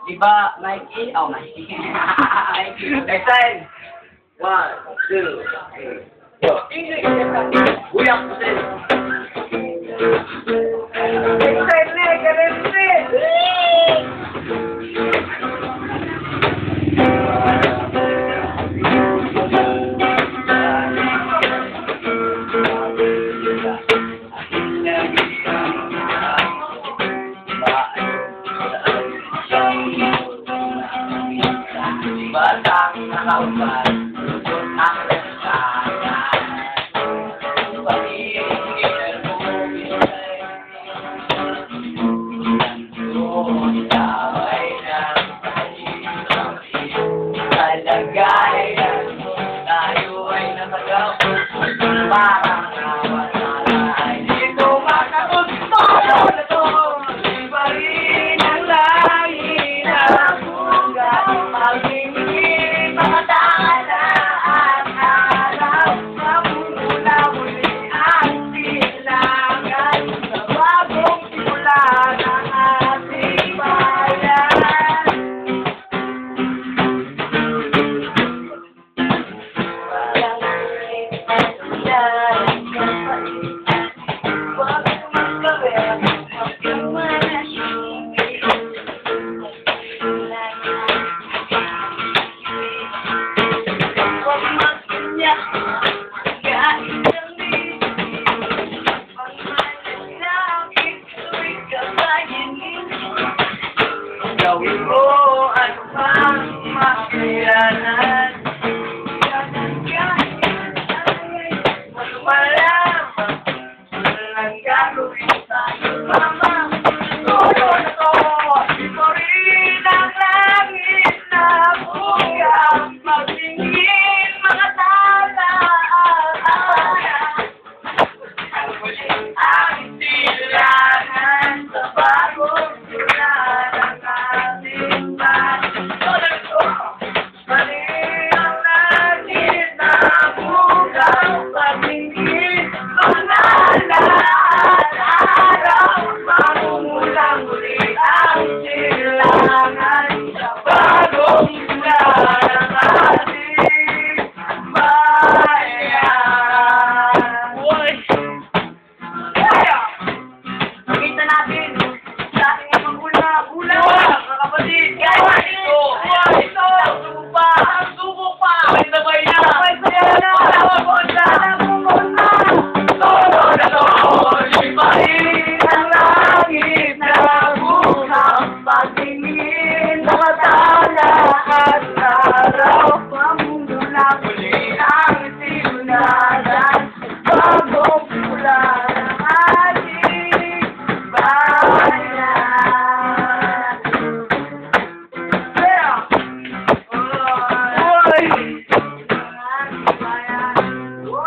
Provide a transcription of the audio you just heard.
Di ba Nike? Oh, Nike. Nike. Next time. 1, 2, 3. Yo, English. Uyak po din. Next time na, ganun din. Batang nakaupan, lusot ang lansangan. Pag-iingin mo, bisay. Doon taway ng kahirap. Kalagayan mo, tayo ay nakagapos. Parang nawala ay dito makagusto na to. Iba rin ang lahi na buga. Magingin mga tala at araw. Mapumula muli ang silangan sa bagong simula ng ating bayan. Gawin mo ano pang makayanan. Walang gagawin tayo, mama. Todo na to, ito rin ang langit na bugang. Magtingin mga tala at ayan. Ang silangan sa bagong simula ng ating bayan. Todo na to, mali ang langit na bugang. Magtingin mga araw, mamumulang muli ang silangan.